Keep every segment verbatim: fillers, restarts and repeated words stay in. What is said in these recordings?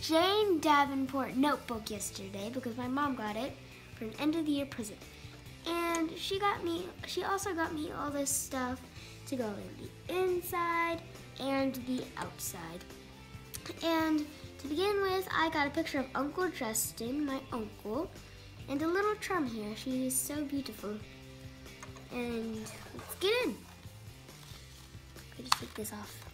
Jane Davenport notebook yesterday because my mom got it for an end of the year present. And she got me, she also got me all this stuff to go in the inside and the outside. And to begin with, I got a picture of Uncle Justin, my uncle, and a little charm here. She is so beautiful. And let's get in. I just take this off.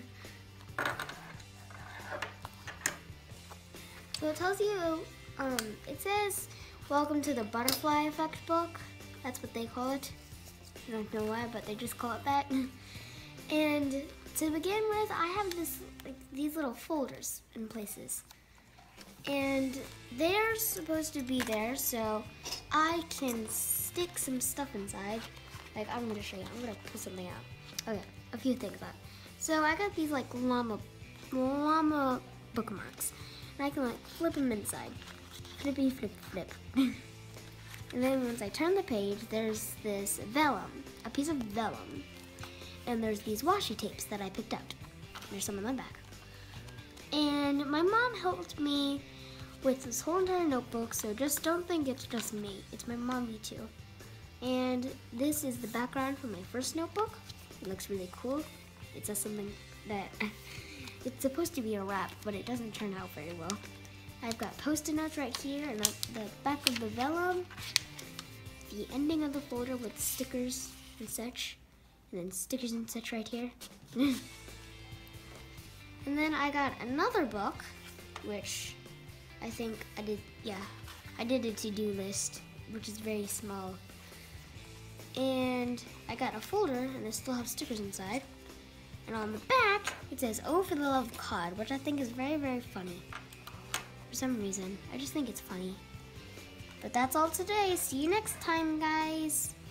So it tells you, um, it says, welcome to the Butterfly Effect book. That's what they call it. I don't know why, but they just call it that. And to begin with, I have this, like, these little folders in places. And they're supposed to be there so I can stick some stuff inside. Like, I'm gonna show you, I'm gonna pull something out. Okay, a few things out. So I got these like llama, llama bookmarks. And I can like flip them inside. Flippy flip flip. And then once I turn the page, there's this vellum, a piece of vellum. And there's these washi tapes that I picked out. There's some in my back. And my mom helped me with this whole entire notebook, so just don't think it's just me. It's my mommy too. And this is the background for my first notebook. It looks really cool. It says something that, it's supposed to be a wrap, but it doesn't turn out very well. I've got post-it notes right here, and the back of the vellum, the ending of the folder with stickers and such, and then stickers and such right here. And then I got another book, which I think I did, yeah, I did a to-do list, which is very small. And I got a folder, and it still has stickers inside. And on the back, it says, "Oh, for the love of C O D," which I think is very, very funny. For some reason, I just think it's funny. But that's all today. See you next time, guys.